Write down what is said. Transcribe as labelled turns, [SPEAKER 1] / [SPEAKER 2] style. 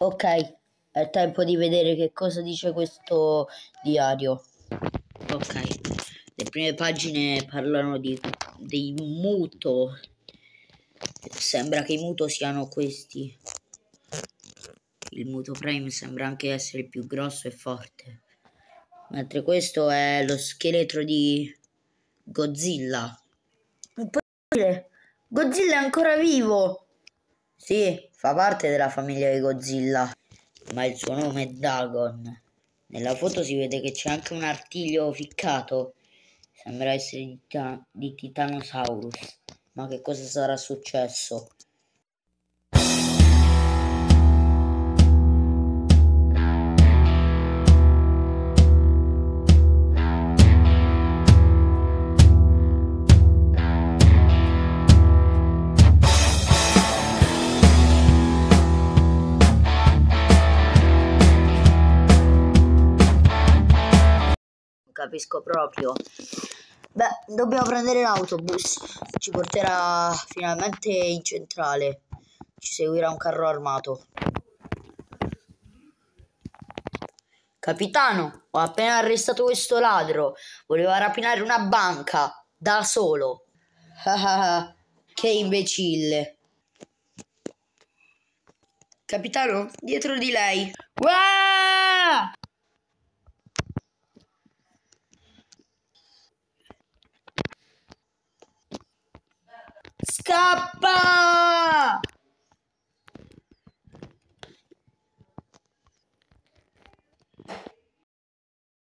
[SPEAKER 1] Ok, è tempo di vedere che cosa dice questo diario. Ok, le prime pagine parlano dei Muto. Sembra che i Muto siano questi. Il Muto Prime sembra anche essere più grosso e forte. Mentre questo è lo scheletro di Godzilla. Impossibile! Godzilla è ancora vivo! Sì, fa parte della famiglia di Godzilla, ma il suo nome è Dagon. Nella foto si vede che c'è anche un artiglio ficcato. Sembra essere di Titanosaurus. Ma che cosa sarà successo? Capisco proprio. Beh, dobbiamo prendere l'autobus. Ci porterà finalmente in centrale. Ci seguirà un carro armato. Capitano, ho appena arrestato questo ladro. Voleva rapinare una banca da solo. Che imbecille. Capitano, dietro di lei. Uah! Scappa!